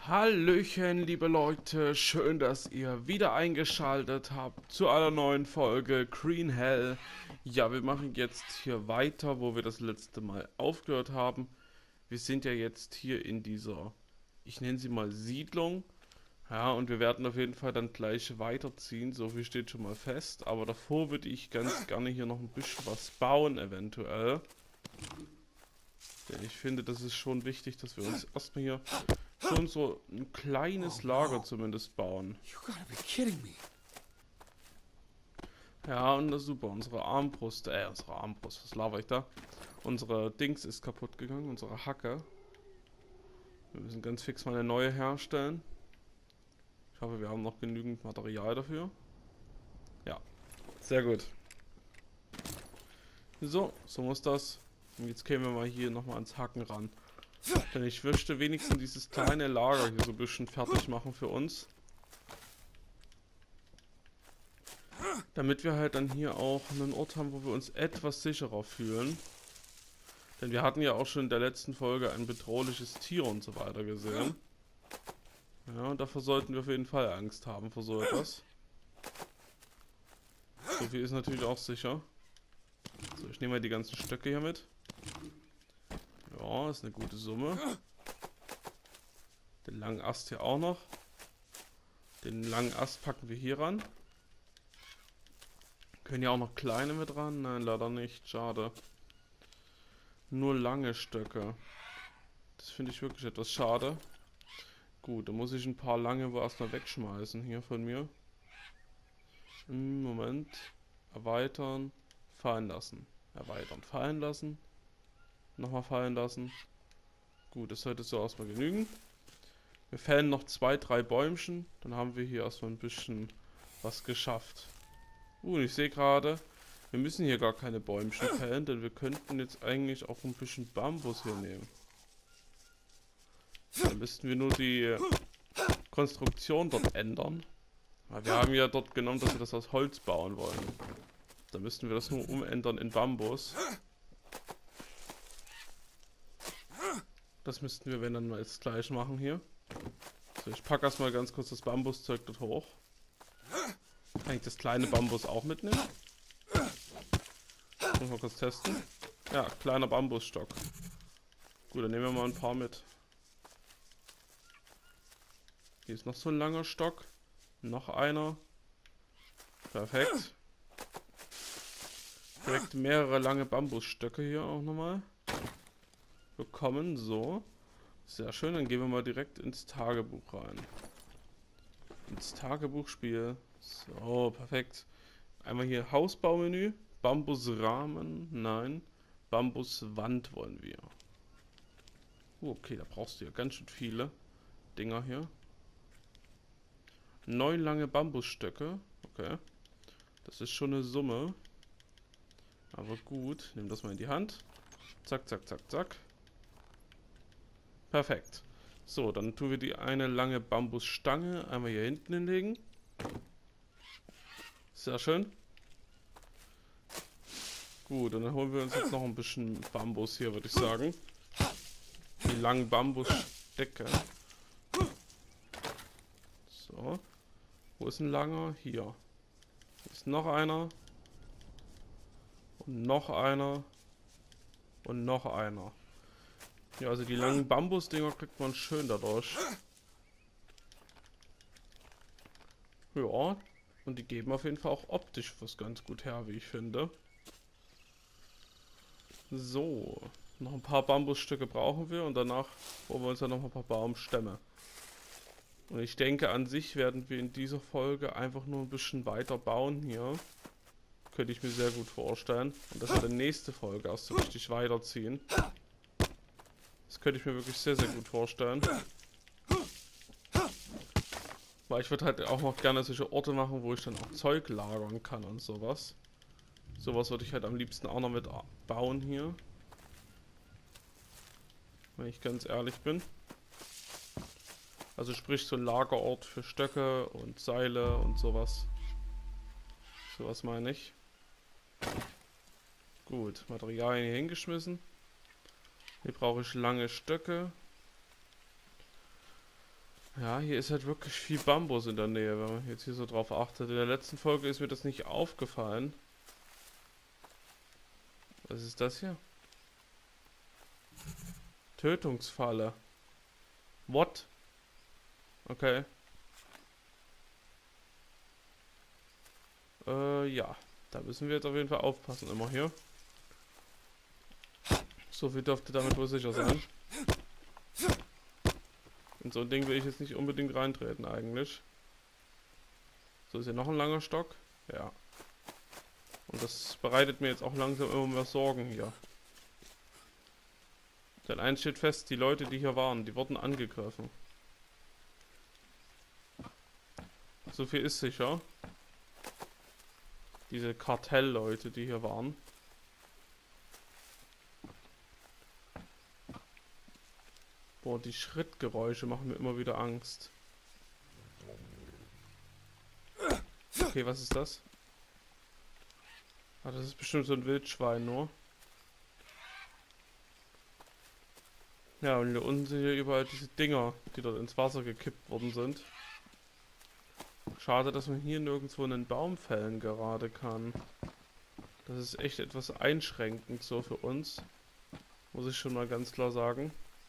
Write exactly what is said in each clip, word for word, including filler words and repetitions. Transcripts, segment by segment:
Hallöchen, liebe Leute, schön, dass ihr wieder eingeschaltet habt zu einer neuen Folge Green Hell. Ja, wir machen jetzt hier weiter, wo wir das letzte Mal aufgehört haben. Wir sind ja jetzt hier in dieser, ich nenne sie mal Siedlung. Ja, und wir werden auf jeden Fall dann gleich weiterziehen, so viel steht schon mal fest. Aber davor würde ich ganz gerne hier noch ein bisschen was bauen, eventuell. Denn ich finde, das ist schon wichtig, dass wir uns erstmal hier schon so ein kleines Lager zumindest bauen. You gotta be kidding me. Ja, und das ist super. Unsere Armbrust, äh, unsere Armbrust, was laber ich da? Unsere Dings ist kaputt gegangen, unsere Hacke. Wir müssen ganz fix mal eine neue herstellen. Ich hoffe, wir haben noch genügend Material dafür. Ja, sehr gut. So, so muss das. Und jetzt kämen wir mal hier nochmal ans Hacken ran. Denn ich möchte wenigstens dieses kleine Lager hier so ein bisschen fertig machen für uns. Damit wir halt dann hier auch einen Ort haben, wo wir uns etwas sicherer fühlen. Denn wir hatten ja auch schon in der letzten Folge ein bedrohliches Tier und so weiter gesehen. Ja, und davor sollten wir auf jeden Fall Angst haben vor so etwas. So viel ist natürlich auch sicher. So, ich nehme mal die ganzen Stöcke hier mit. Ja, ist eine gute Summe. Den langen Ast hier auch noch. Den langen Ast packen wir hier ran. Können ja auch noch kleine mit ran? Nein, leider nicht. Schade. Nur lange Stöcke. Das finde ich wirklich etwas schade. Gut, dann muss ich ein paar lange wohl erstmal wegschmeißen hier von mir. Moment. Erweitern. Fallen lassen. Erweitern. Fallen lassen. Nochmal fallen lassen. Gut, das sollte so erstmal genügen. Wir fällen noch zwei, drei Bäumchen. Dann haben wir hier erstmal ein bisschen was geschafft. Uh, ich sehe gerade, wir müssen hier gar keine Bäumchen fällen, denn wir könnten jetzt eigentlich auch ein bisschen Bambus hier nehmen. Dann müssten wir nur die Konstruktion dort ändern. Weil wir haben ja dort genommen, dass wir das aus Holz bauen wollen. Dann müssten wir das nur umändern in Bambus. Das müssten wir, wenn dann mal jetzt gleich machen hier. So, ich packe erstmal ganz kurz das Bambuszeug dort hoch. Kann ich das kleine Bambus auch mitnehmen? Muss mal kurz testen. Ja, kleiner Bambusstock. Gut, dann nehmen wir mal ein paar mit. Hier ist noch so ein langer Stock. Noch einer. Perfekt. Direkt mehrere lange Bambusstöcke hier auch nochmal bekommen. So. Sehr schön, dann gehen wir mal direkt ins Tagebuch rein. Ins Tagebuchspiel. So, perfekt. Einmal hier Hausbaumenü. Bambusrahmen. Nein. Bambuswand wollen wir. Uh, okay, da brauchst du ja ganz schön viele Dinger hier. Neun lange Bambusstöcke. Okay. Das ist schon eine Summe. Aber gut. Nimm das mal in die Hand. Zack, zack, zack, zack. Perfekt. So, dann tun wir die eine lange Bambusstange einmal hier hinten hinlegen. Sehr schön. Gut, und dann holen wir uns jetzt noch ein bisschen Bambus hier, würde ich sagen. Die langen Bambusstecke. So. Wo ist ein langer? Hier. Hier ist noch einer. Und noch einer. Und noch einer. Ja, also die langen Bambusdinger kriegt man schön dadurch. Ja, und die geben auf jeden Fall auch optisch was ganz gut her, wie ich finde. So, noch ein paar Bambusstücke brauchen wir und danach holen wir uns dann noch ein paar Baumstämme. Und ich denke, an sich werden wir in dieser Folge einfach nur ein bisschen weiter bauen hier. Könnte ich mir sehr gut vorstellen. Und dass wir die nächste Folge erst so richtig weiterziehen. Das könnte ich mir wirklich sehr, sehr gut vorstellen. Weil ich würde halt auch noch gerne solche Orte machen, wo ich dann auch Zeug lagern kann und sowas. Sowas würde ich halt am liebsten auch noch mit bauen hier. Wenn ich ganz ehrlich bin. Also sprich so ein Lagerort für Stöcke und Seile und sowas. Sowas meine ich. Gut, Materialien hier hingeschmissen. Hier brauche ich lange Stöcke. Ja, hier ist halt wirklich viel Bambus in der Nähe, wenn man jetzt hier so drauf achtet. In der letzten Folge ist mir das nicht aufgefallen. Was ist das hier? Tötungsfalle. What? Okay. Äh, ja. Da müssen wir jetzt auf jeden Fall aufpassen, immer hier. So viel dürfte damit wohl sicher sein. In so ein Ding will ich jetzt nicht unbedingt reintreten, eigentlich. So, ist hier noch ein langer Stock? Ja. Und das bereitet mir jetzt auch langsam immer mehr Sorgen hier. Denn eins steht fest, die Leute, die hier waren, die wurden angegriffen. So viel ist sicher. Diese Kartellleute, die hier waren. Boah, die Schrittgeräusche machen mir immer wieder Angst. Okay, was ist das? Ah, das ist bestimmt so ein Wildschwein nur. Ja, und hier unten sind hier überall diese Dinger, die dort ins Wasser gekippt worden sind. Schade, dass man hier nirgendwo einen Baum fällen gerade kann. Das ist echt etwas einschränkend so für uns. Muss ich schon mal ganz klar sagen.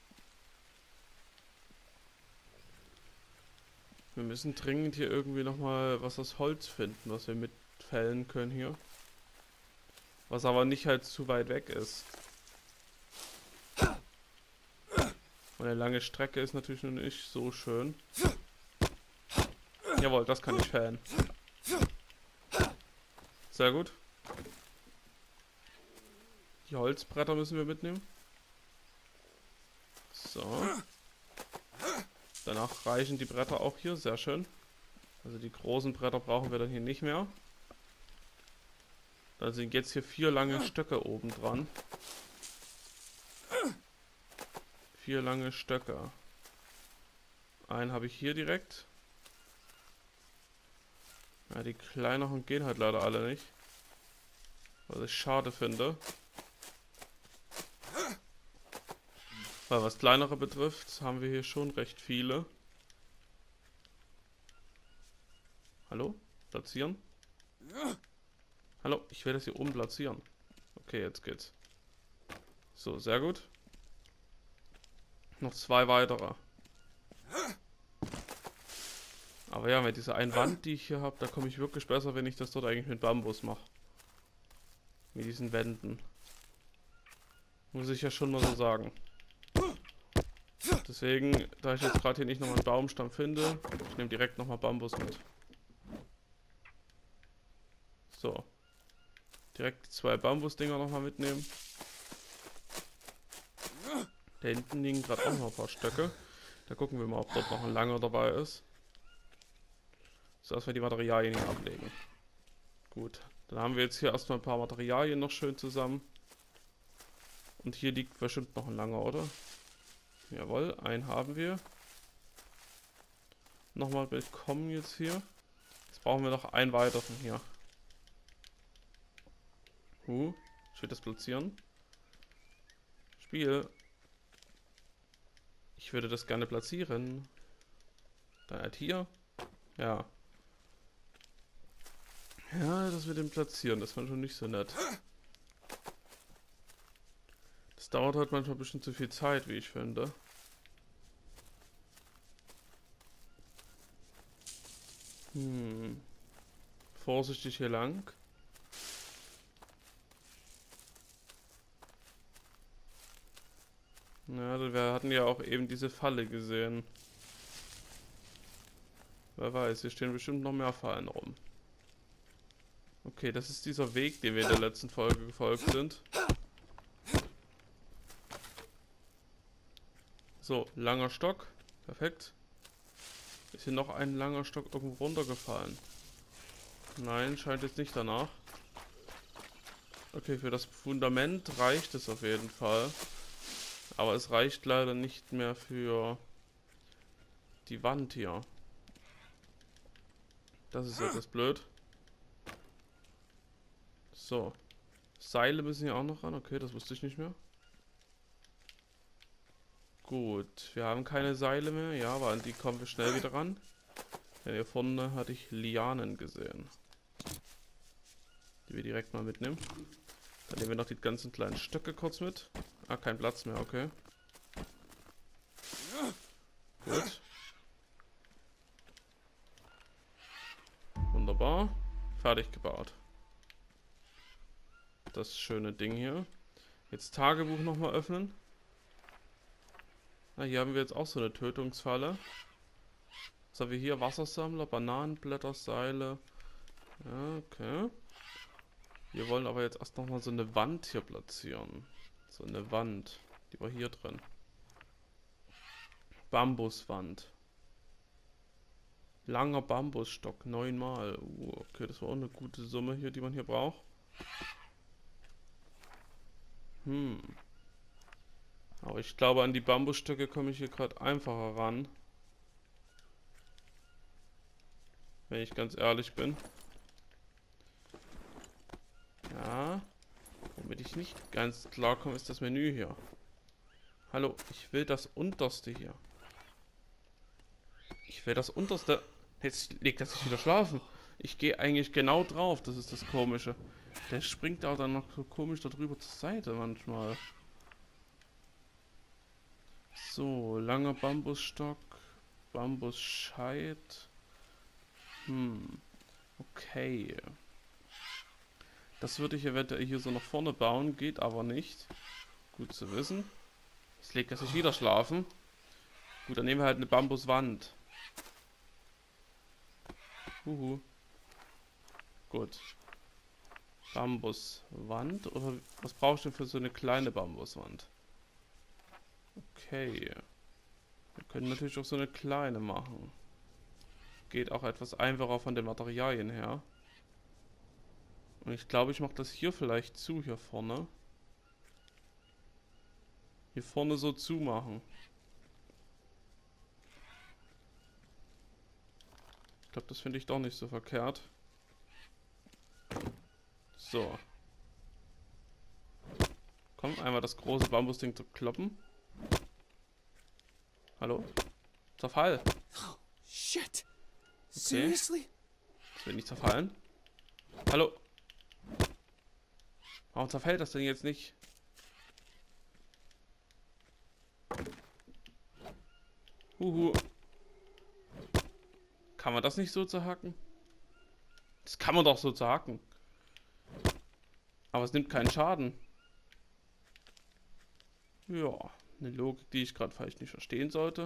Wir müssen dringend hier irgendwie nochmal was aus Holz finden, was wir mitfällen können hier. Was aber nicht halt zu weit weg ist. Und eine lange Strecke ist natürlich noch nicht so schön. Jawohl, das kann ich fällen. Sehr gut. Die Holzbretter müssen wir mitnehmen. So. Danach reichen die Bretter auch hier, sehr schön. Also die großen Bretter brauchen wir dann hier nicht mehr. Dann sind jetzt hier vier lange Stöcke oben dran. Vier lange Stöcke. Einen habe ich hier direkt. Ja, die kleineren gehen halt leider alle nicht. Was ich schade finde. Weil was kleinere betrifft, haben wir hier schon recht viele. Hallo? Platzieren? Hallo, ich werde das hier oben platzieren. Okay, jetzt geht's. So, sehr gut. Noch zwei weitere. Aber ja, mit dieser einen Wand, die ich hier habe, da komme ich wirklich besser, wenn ich das dort eigentlich mit Bambus mache. Mit diesen Wänden. Muss ich ja schon mal so sagen. Deswegen, da ich jetzt gerade hier nicht nochmal einen Baumstamm finde, ich nehme direkt nochmal Bambus mit. So. Direkt die zwei Bambusdinger nochmal mitnehmen. Da hinten liegen gerade auch noch ein paar Stöcke. Da gucken wir mal, ob dort noch ein langer dabei ist. So, dass wir die Materialien hier ablegen. Gut, dann haben wir jetzt hier erstmal ein paar Materialien noch schön zusammen. Und hier liegt bestimmt noch ein langer, oder? Jawohl, einen haben wir. Nochmal willkommen jetzt hier. Jetzt brauchen wir noch einen weiteren hier. Uh, ich will das platzieren. Spiel. Ich würde das gerne platzieren. Dann halt hier. Ja. Ja, das mit dem Platzieren, das war schon nicht so nett. Das dauert halt manchmal ein bisschen zu viel Zeit, wie ich finde. Hm. Vorsichtig hier lang. Ja, wir hatten ja auch eben diese Falle gesehen. Wer weiß, hier stehen bestimmt noch mehr Fallen rum. Okay, das ist dieser Weg, den wir in der letzten Folge gefolgt sind. So, langer Stock. Perfekt. Ist hier noch ein langer Stock irgendwo runtergefallen? Nein, scheint jetzt nicht danach. Okay, für das Fundament reicht es auf jeden Fall. Aber es reicht leider nicht mehr für die Wand hier. Das ist etwas blöd. So. Seile müssen hier auch noch ran. Okay, das wusste ich nicht mehr. Gut, wir haben keine Seile mehr. Ja, aber an die kommen wir schnell wieder ran. Denn hier vorne hatte ich Lianen gesehen. Die wir direkt mal mitnehmen. Dann nehmen wir noch die ganzen kleinen Stöcke kurz mit. Ah, kein Platz mehr, okay. Gut. Wunderbar. Fertig gebaut. Das schöne Ding hier. Jetzt Tagebuch nochmal öffnen. Ah, hier haben wir jetzt auch so eine Tötungsfalle. Was haben wir hier? Wassersammler, Bananenblätter, Seile. Ja, okay. Wir wollen aber jetzt erst nochmal so eine Wand hier platzieren. So eine Wand. Die war hier drin. Bambuswand. Langer Bambusstock, neunmal. Uh, okay, das war auch eine gute Summe hier, die man hier braucht. Hm. Aber ich glaube, an die Bambusstöcke komme ich hier gerade einfacher ran. Wenn ich ganz ehrlich bin. Ja. Womit ich nicht ganz klar komme, ist das Menü hier. Hallo, ich will das unterste hier. Ich will das unterste. Jetzt legt er sich wieder schlafen. Ich gehe eigentlich genau drauf, das ist das Komische. Der springt auch dann noch so komisch darüber zur Seite manchmal. So, langer Bambusstock. Bambusscheit. Hm. Okay. Das würde ich eventuell hier so nach vorne bauen, geht aber nicht. Gut zu wissen. Jetzt legt er sich wieder schlafen. Gut, dann nehmen wir halt eine Bambuswand. Huhu. Gut. Bambuswand? Oder was brauche ich denn für so eine kleine Bambuswand? Okay. Wir können natürlich auch so eine kleine machen. Geht auch etwas einfacher von den Materialien her. Und ich glaube, ich mache das hier vielleicht zu, hier vorne. Hier vorne so zumachen. Ich glaube, das finde ich doch nicht so verkehrt. So. Komm, einmal das große Bambusding zu kloppen. Hallo? Zerfall. Oh, shit. Okay. Seriously? Das wird nicht zerfallen. Hallo? Warum zerfällt das denn jetzt nicht? Huhu. Kann man das nicht so zerhacken? Das kann man doch so zerhacken. Aber es nimmt keinen Schaden. Ja, eine Logik, die ich gerade vielleicht nicht verstehen sollte.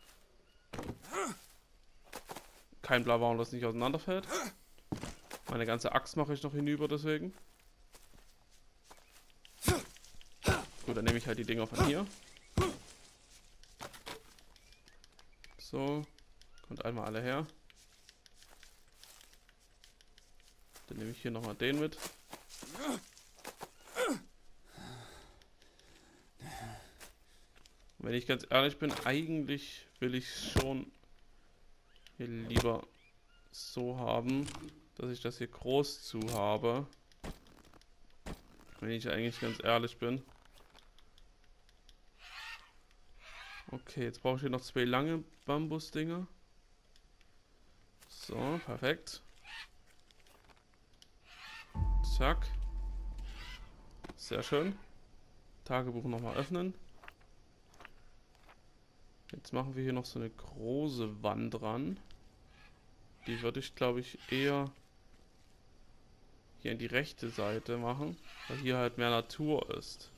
Kein Blau, warum das nicht auseinanderfällt. Meine ganze Axt mache ich noch hinüber, deswegen. Gut, dann nehme ich halt die Dinger von hier. So. Kommt einmal alle her. Dann nehme ich hier nochmal den mit. Wenn ich ganz ehrlich bin, eigentlich will ich schon hier lieber so haben, dass ich das hier groß zu habe. Wenn ich eigentlich ganz ehrlich bin. Okay, jetzt brauche ich hier noch zwei lange Bambusdinger. So, perfekt. Zack. Sehr schön. Tagebuch nochmal öffnen. Jetzt machen wir hier noch so eine große Wand ran. Die würde ich, glaube ich, eher hier in die rechte Seite machen, weil hier halt mehr Natur ist.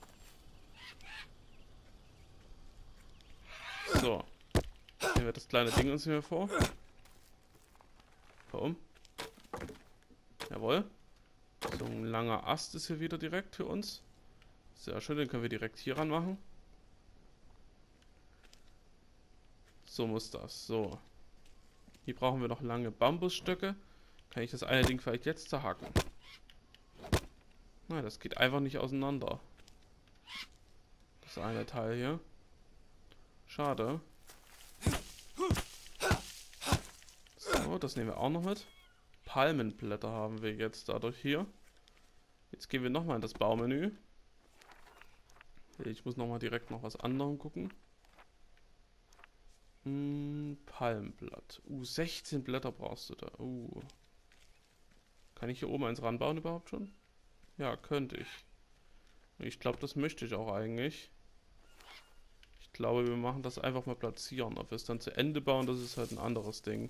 So. Nehmen wir das kleine Ding uns hier vor. Warum? Jawohl. So ein langer Ast ist hier wieder direkt für uns. Sehr schön, den können wir direkt hier ran machen. So muss das. So. Hier brauchen wir noch lange Bambusstöcke. Kann ich das eine Ding vielleicht jetzt zerhacken? Nein, das geht einfach nicht auseinander. Das eine Teil hier. Schade. So, das nehmen wir auch noch mit. Palmenblätter haben wir jetzt dadurch hier. Jetzt gehen wir nochmal in das Baumenü. Ich muss nochmal direkt noch was anderem gucken. Hm, Palmblatt. Uh, sechzehn Blätter brauchst du da. Uh. Kann ich hier oben eins ranbauen überhaupt schon? Ja, könnte ich. Ich glaube, das möchte ich auch eigentlich. Ich glaube, wir machen das einfach mal platzieren. Ob wir es dann zu Ende bauen, das ist halt ein anderes Ding.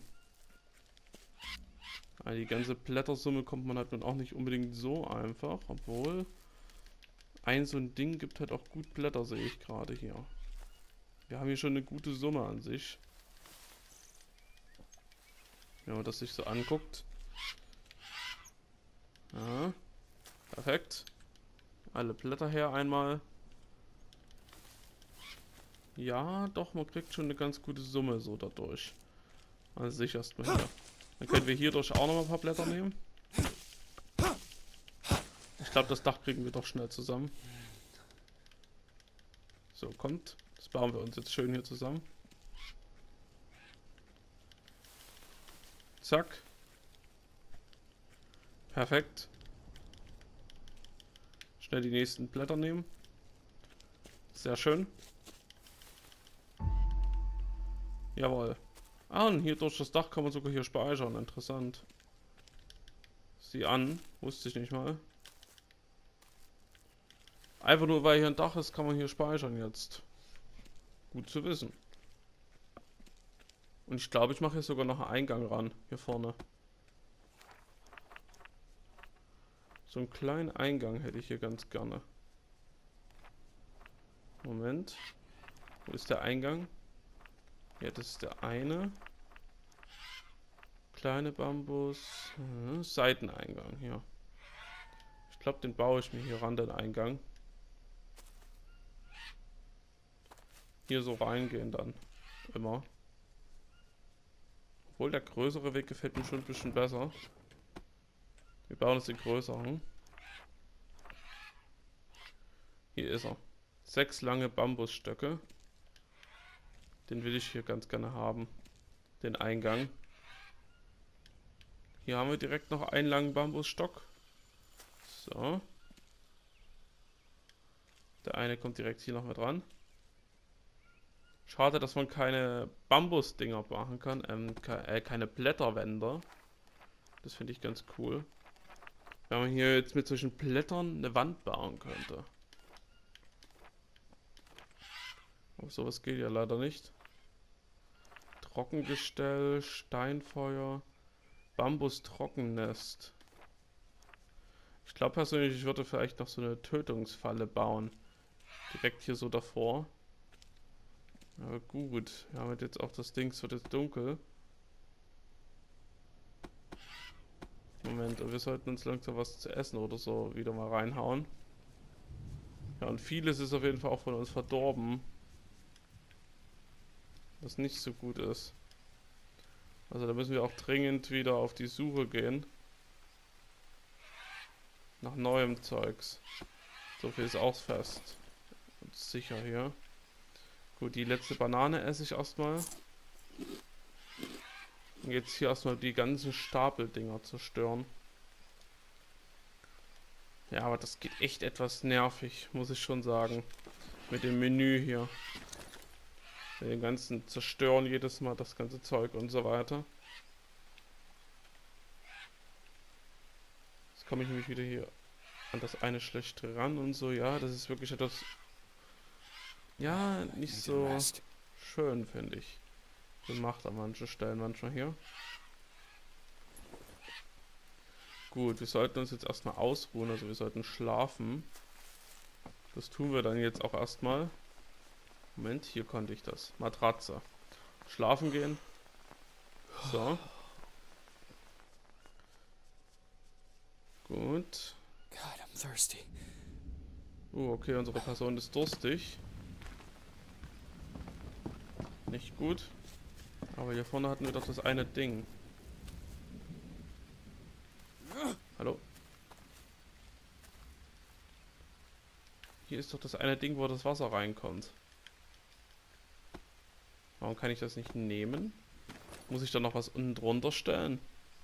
Also die ganze Blättersumme kommt man halt nun auch nicht unbedingt so einfach. Obwohl, ein so ein Ding gibt halt auch gut Blätter, sehe ich gerade hier. Wir haben hier schon eine gute Summe an sich. Wenn man das sich so anguckt. Ja, perfekt. Alle Blätter her einmal. Ja, doch, man kriegt schon eine ganz gute Summe so dadurch. Also sich erstmal hier. Dann können wir hier durch auch noch mal ein paar Blätter nehmen. Ich glaube, das Dach kriegen wir doch schnell zusammen. So, kommt. Das bauen wir uns jetzt schön hier zusammen. Zack. Perfekt. Schnell die nächsten Blätter nehmen. Sehr schön. Jawohl. Ah, und hier durch das Dach kann man sogar hier speichern. Interessant. Sieh an. Wusste ich nicht mal. Einfach nur, weil hier ein Dach ist, kann man hier speichern jetzt. Gut zu wissen. Und ich glaube, ich mache hier sogar noch einen Eingang ran. Hier vorne. So einen kleinen Eingang hätte ich hier ganz gerne. Moment. Wo ist der Eingang? Ja, das ist der eine. Kleine Bambus. Hm, Seiteneingang hier. Ich glaube, den baue ich mir hier ran, den Eingang. Hier so reingehen dann. Immer. Obwohl der größere Weg gefällt mir schon ein bisschen besser. Wir bauen uns den größeren. Hier ist er. Sechs lange Bambusstöcke. Den will ich hier ganz gerne haben. Den Eingang. Hier haben wir direkt noch einen langen Bambusstock. So. Der eine kommt direkt hier noch mit ran. Schade, dass man keine Bambusdinger machen kann. Ähm, ke äh, keine Blätterwände. Das finde ich ganz cool. Wenn man hier jetzt mit solchen Blättern eine Wand bauen könnte. Aber sowas geht ja leider nicht. Trockengestell, Steinfeuer, Bambus-Trockennest. Ich glaube persönlich, ich würde vielleicht noch so eine Tötungsfalle bauen. Direkt hier so davor. Aber gut, wir haben jetzt auch das Ding, es wird jetzt dunkel. Moment, wir sollten uns langsam was zu essen oder so wieder mal reinhauen. Ja, und vieles ist auf jeden Fall auch von uns verdorben. Was nicht so gut ist. Also da müssen wir auch dringend wieder auf die Suche gehen. Nach neuem Zeugs. So viel ist auch fest. Und sicher hier. Gut, die letzte Banane esse ich erstmal. Und jetzt hier erstmal die ganzen Stapeldinger zerstören. Ja, aber das geht echt etwas nervig, muss ich schon sagen. Mit dem Menü hier. Mit dem ganzen Zerstören jedes Mal, das ganze Zeug und so weiter. Jetzt komme ich nämlich wieder hier an das eine schlecht ran und so. Ja, das ist wirklich etwas... Ja, nicht so schön, finde ich. Gemacht an manchen Stellen manchmal hier. Gut, wir sollten uns jetzt erstmal ausruhen, also wir sollten schlafen. Das tun wir dann jetzt auch erstmal. Moment, hier konnte ich das. Matratze. Schlafen gehen. So. Gut. God, I'm thirsty. Oh, okay, unsere Person ist durstig. Nicht gut. Aber hier vorne hatten wir doch das eine Ding. Hallo? Hier ist doch das eine Ding, wo das Wasser reinkommt. Warum kann ich das nicht nehmen? Muss ich da noch was unten drunter stellen?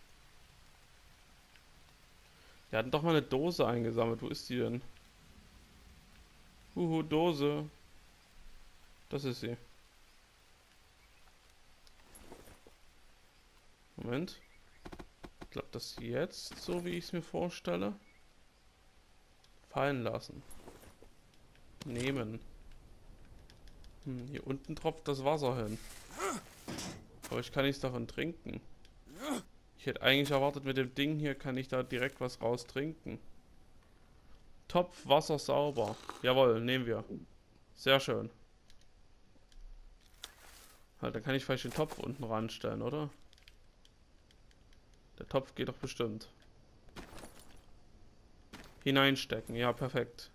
Wir hatten doch mal eine Dose eingesammelt. Wo ist die denn? Huhu, Dose. Das ist sie. Moment. Ich glaube, das jetzt, so wie ich es mir vorstelle. Fallen lassen. Nehmen. Hm, hier unten tropft das Wasser hin. Aber ich kann nichts davon trinken. Ich hätte eigentlich erwartet, mit dem Ding hier kann ich da direkt was raus trinken. Topf, Wasser, sauber. Jawohl, nehmen wir. Sehr schön. Halt, dann kann ich vielleicht den Topf unten ranstellen, oder? Der Topf geht doch bestimmt. Hineinstecken, ja, perfekt.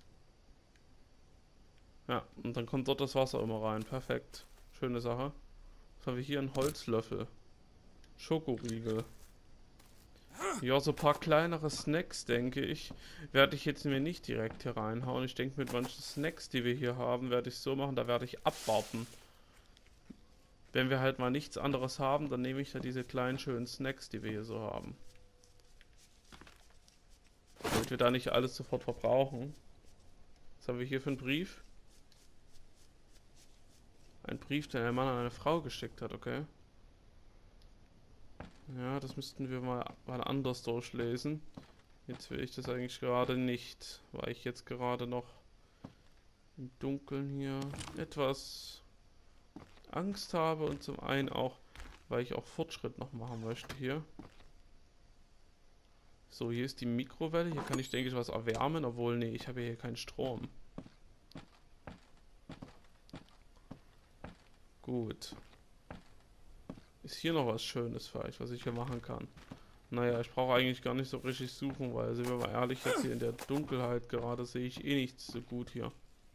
Ja, und dann kommt dort das Wasser immer rein. Perfekt. Schöne Sache. Was haben wir hier? Einen Holzlöffel. Schokoriegel. Ja, so ein paar kleinere Snacks, denke ich, werde ich jetzt mir nicht direkt hier reinhauen. Ich denke, mit manchen Snacks, die wir hier haben, werde ich so machen, da werde ich abwarten. Wenn wir halt mal nichts anderes haben, dann nehme ich da diese kleinen schönen Snacks, die wir hier so haben. Damit wir da nicht alles sofort verbrauchen. Was haben wir hier für einen Brief? Ein Brief, den ein Mann an eine Frau geschickt hat, okay. Ja, das müssten wir mal, mal anders durchlesen. Jetzt will ich das eigentlich gerade nicht, weil ich jetzt gerade noch im Dunkeln hier etwas Angst habe und zum einen auch, weil ich auch Fortschritt noch machen möchte hier. So, hier ist die Mikrowelle. Hier kann ich, denke ich, was erwärmen, obwohl, nee, ich habe hier keinen Strom. Gut. Ist hier noch was Schönes vielleicht, was ich hier machen kann? Naja, ich brauche eigentlich gar nicht so richtig suchen, weil, sind wir mal ehrlich, jetzt hier in der Dunkelheit gerade sehe ich eh nichts so gut hier.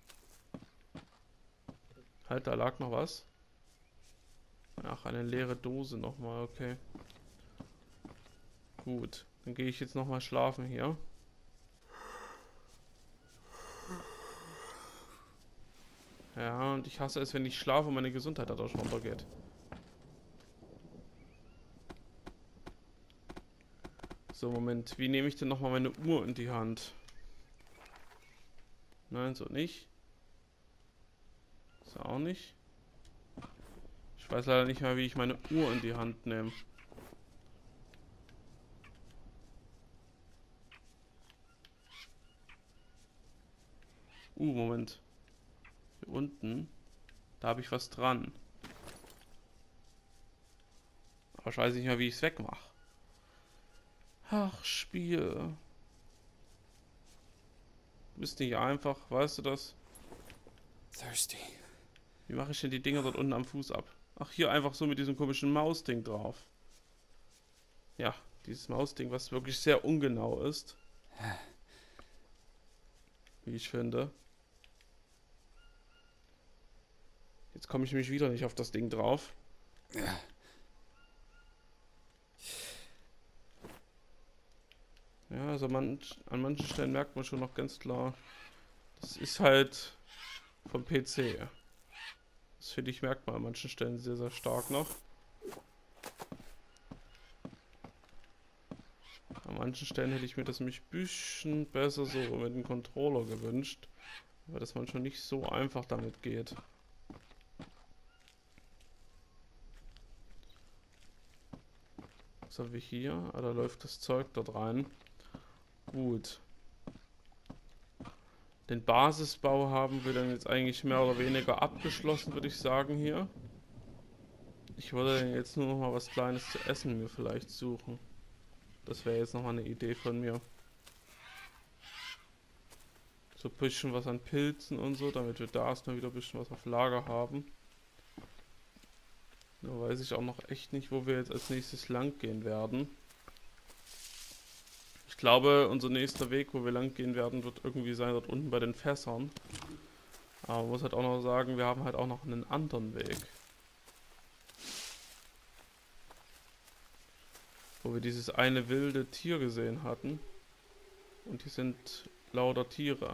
Halt, da lag noch was. Ach, eine leere Dose nochmal, okay. Gut, dann gehe ich jetzt nochmal schlafen hier. Ja, und ich hasse es, wenn ich schlafe und meine Gesundheit dadurch runtergeht. So, Moment. Wie nehme ich denn nochmal meine Uhr in die Hand? Nein, so nicht. So auch nicht. Ich weiß leider nicht mehr, wie ich meine Uhr in die Hand nehme. Uh, Moment. Hier unten. Da habe ich was dran. Aber ich weiß nicht mehr, wie ich es wegmache. Ach, Spiel. Ist nicht einfach, weißt du das? Thirsty. Wie mache ich denn die Dinger dort unten am Fuß ab? Ach, hier einfach so mit diesem komischen Mausding drauf. Ja, dieses Mausding, was wirklich sehr ungenau ist. Wie ich finde. Jetzt komme ich nämlich wieder nicht auf das Ding drauf. Ja, also manch, an manchen Stellen merkt man schon noch ganz klar, das ist halt vom P C. Das finde ich, merkt man an manchen Stellen sehr, sehr stark noch. An manchen Stellen hätte ich mir das nämlich ein bisschen besser so mit dem Controller gewünscht, weil das manchmal nicht so einfach damit geht. Was haben wir hier? Ah, da läuft das Zeug dort rein. Gut. Den Basisbau haben wir dann jetzt eigentlich mehr oder weniger abgeschlossen, würde ich sagen hier. Ich würde jetzt nur noch mal was Kleines zu essen mir vielleicht suchen. Das wäre jetzt noch mal eine Idee von mir. So ein bisschen was an Pilzen und so, damit wir da erstmal wieder ein bisschen was auf Lager haben. Da weiß ich auch noch echt nicht, wo wir jetzt als nächstes lang gehen werden. Ich glaube, unser nächster Weg, wo wir lang gehen werden, wird irgendwie sein, dort unten bei den Fässern. Aber man muss halt auch noch sagen, wir haben halt auch noch einen anderen Weg. Wo wir dieses eine wilde Tier gesehen hatten. Und hier sind lauter Tiere.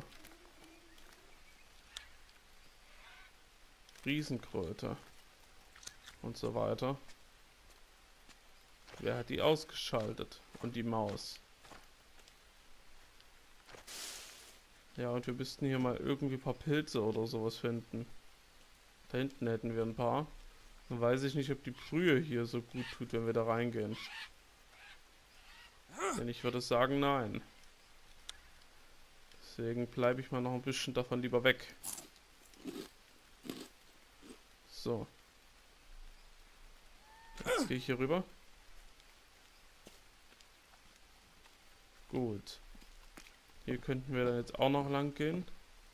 Riesenkröte. Und so weiter. Wer hat die ausgeschaltet? Und die Maus. Ja, und wir müssten hier mal irgendwie ein paar Pilze oder sowas finden. Da hinten hätten wir ein paar. Dann weiß ich nicht, ob die Brühe hier so gut tut, wenn wir da reingehen. Denn ich würde sagen, nein. Deswegen bleibe ich mal noch ein bisschen davon lieber weg. So. Jetzt gehe ich hier rüber. Gut. Hier könnten wir dann jetzt auch noch lang gehen.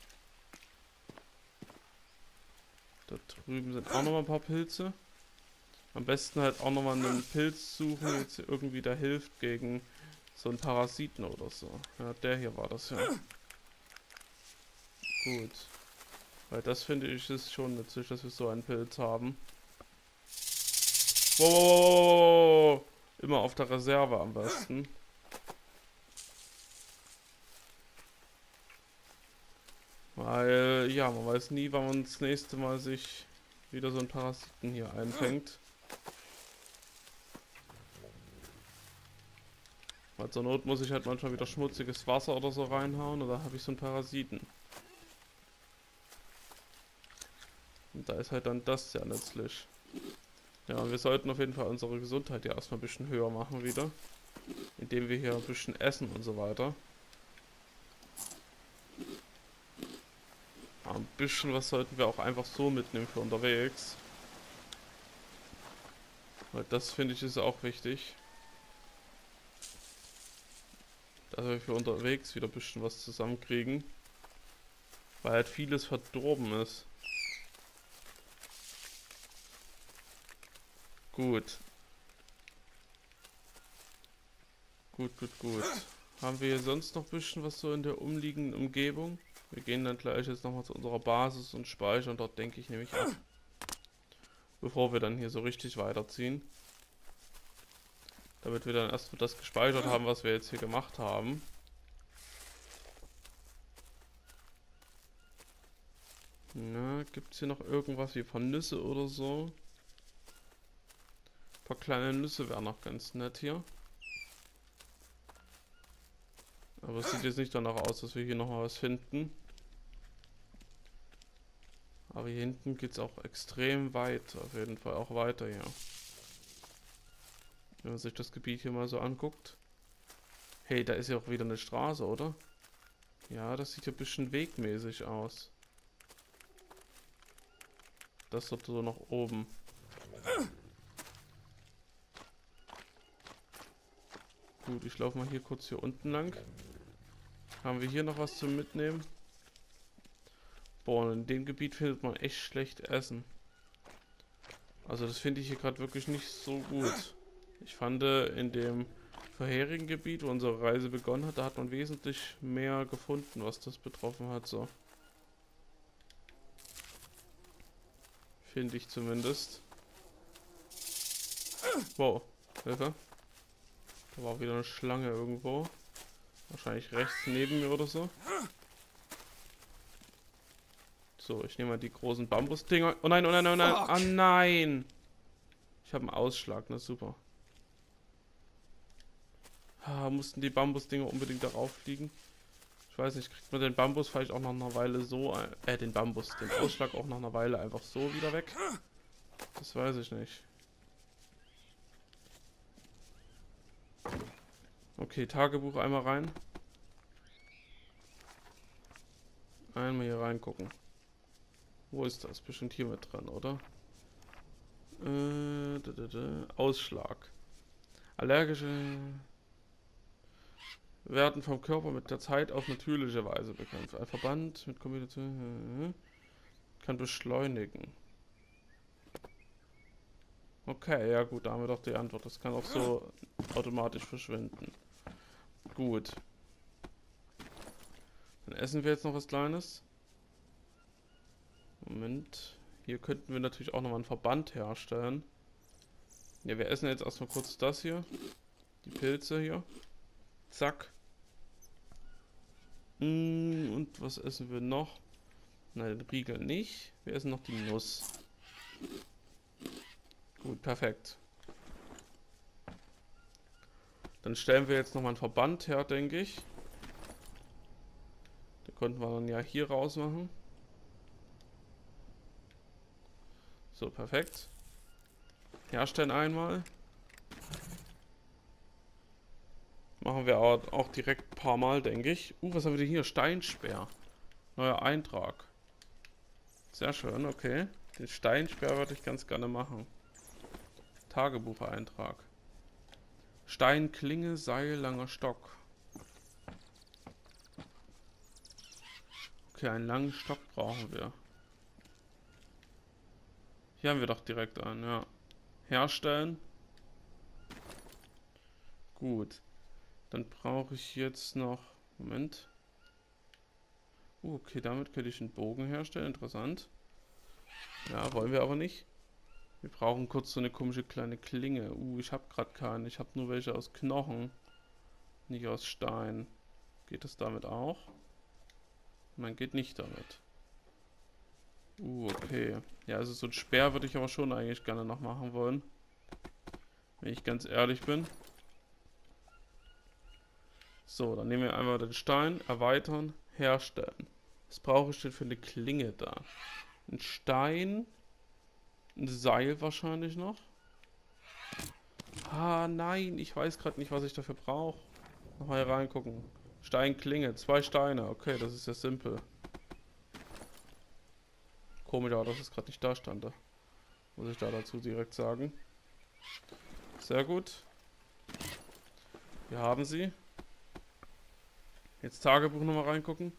Da drüben sind auch noch mal ein paar Pilze. Am besten halt auch noch mal einen Pilz suchen, der jetzt irgendwie da hilft gegen so einen Parasiten oder so. Ja, der hier war das ja. Gut. Weil das finde ich ist schon nützlich, dass wir so einen Pilz haben. Wow, wow, wow, wow. Immer auf der Reserve am besten. Weil, ja, man weiß nie, wann man das nächste Mal sich wieder so einen Parasiten hier einfängt. Weil zur Not muss ich halt manchmal wieder schmutziges Wasser oder so reinhauen oder habe ich so einen Parasiten. Und da ist halt dann das sehr nützlich. Ja, und wir sollten auf jeden Fall unsere Gesundheit ja erstmal ein bisschen höher machen wieder. Indem wir hier ein bisschen essen und so weiter. Ja, ein bisschen was sollten wir auch einfach so mitnehmen für unterwegs. Weil das finde ich ist auch wichtig. Dass wir für unterwegs wieder ein bisschen was zusammenkriegen. Weil halt vieles verdorben ist. Gut. Gut, gut, gut. Haben wir hier sonst noch ein bisschen was so in der umliegenden Umgebung? Wir gehen dann gleich jetzt nochmal zu unserer Basis und speichern dort, denke ich, nämlich ab. Bevor wir dann hier so richtig weiterziehen. Damit wir dann erstmal das gespeichert haben, was wir jetzt hier gemacht haben. Na, gibt es hier noch irgendwas wie von Nüsse oder so? Ein paar kleine Nüsse wären noch ganz nett hier. Aber es sieht jetzt nicht danach aus, dass wir hier nochmal was finden. Aber hier hinten geht es auch extrem weit, auf jeden Fall auch weiter hier. Wenn man sich das Gebiet hier mal so anguckt. Hey, da ist ja auch wieder eine Straße, oder? Ja, das sieht ja ein bisschen wegmäßig aus. Das dort so nach oben. Gut, ich laufe mal hier kurz hier unten lang. Haben wir hier noch was zum Mitnehmen? Boah, und in dem Gebiet findet man echt schlecht Essen. Also das finde ich hier gerade wirklich nicht so gut. Ich fand in dem vorherigen Gebiet, wo unsere Reise begonnen hat, da hat man wesentlich mehr gefunden, was das betroffen hat, so. Finde ich zumindest. Wow, Hilfe. Da war wieder eine Schlange irgendwo. Wahrscheinlich rechts neben mir oder so. So, ich nehme mal die großen Bambusdinger. Oh nein, oh nein, oh nein, oh nein! Ich habe einen Ausschlag, na super. Ah, mussten die Bambusdinger unbedingt darauf fliegen? Ich weiß nicht, kriegt man den Bambus vielleicht auch nach einer Weile so, äh, den Bambus, den Ausschlag auch nach einer Weile einfach so wieder weg? Das weiß ich nicht. Okay, Tagebuch einmal rein. Einmal hier reingucken. Wo ist das? Bestimmt hier mit dran, oder? Äh, da, da, da. Ausschlag. Allergische werden vom Körper mit der Zeit auf natürliche Weise bekämpft. Ein Verband mit Kombination kann beschleunigen. Okay, ja gut, da haben wir doch die Antwort. Das kann auch so automatisch verschwinden. Gut. Dann essen wir jetzt noch was Kleines. Moment. Hier könnten wir natürlich auch nochmal einen Verband herstellen. Ja, wir essen jetzt erstmal kurz das hier. Die Pilze hier. Zack. Und was essen wir noch? Nein, den Riegel nicht. Wir essen noch die Nuss. Gut, perfekt. Dann stellen wir jetzt nochmal einen Verband her, denke ich. Den konnten wir dann ja hier rausmachen. So, perfekt. Herstellen einmal. Machen wir auch, auch direkt ein paar Mal, denke ich. Uh, was haben wir denn hier? Steinsperr. Neuer Eintrag. Sehr schön, okay. Den Steinsperr würde ich ganz gerne machen. Tagebucheintrag. Steinklinge, Seil, langer Stock. Okay, einen langen Stock brauchen wir. Hier haben wir doch direkt einen, ja. Herstellen. Gut. Dann brauche ich jetzt noch... Moment. Uh, okay, damit könnte ich einen Bogen herstellen. Interessant. Ja, wollen wir aber nicht. Wir brauchen kurz so eine komische kleine Klinge. Uh, ich habe gerade keine. Ich habe nur welche aus Knochen. Nicht aus Stein. Geht das damit auch? Nein, geht nicht damit. Uh, okay. Ja, also so ein Speer würde ich aber schon eigentlich gerne noch machen wollen. Wenn ich ganz ehrlich bin. So, dann nehmen wir einmal den Stein, erweitern, herstellen. Was brauche ich denn für eine Klinge da? Ein Stein, ein Seil wahrscheinlich noch. Ah, nein, ich weiß gerade nicht, was ich dafür brauche. Nochmal hier reingucken. Steinklinge, zwei Steine. Okay, das ist ja simpel. Komisch, aber dass es gerade nicht da stand. Muss ich da dazu direkt sagen. Sehr gut. Wir haben sie. Jetzt Tagebuch nochmal reingucken.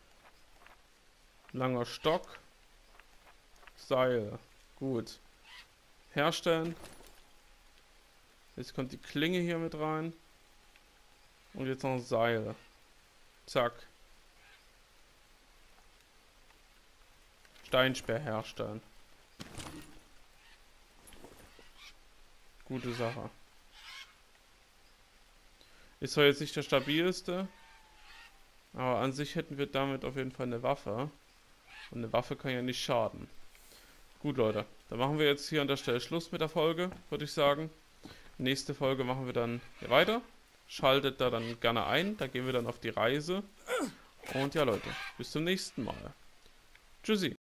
Langer Stock. Seil. Gut. Herstellen. Jetzt kommt die Klinge hier mit rein. Und jetzt noch ein Seil. Zack. Steinsperr herstellen. Gute Sache. Ist zwar jetzt nicht der stabilste. Aber an sich hätten wir damit auf jeden Fall eine Waffe. Und eine Waffe kann ja nicht schaden. Gut, Leute. Dann machen wir jetzt hier an der Stelle Schluss mit der Folge, würde ich sagen. Nächste Folge machen wir dann hier weiter. Schaltet da dann gerne ein. Da gehen wir dann auf die Reise. Und ja, Leute. Bis zum nächsten Mal. Tschüssi.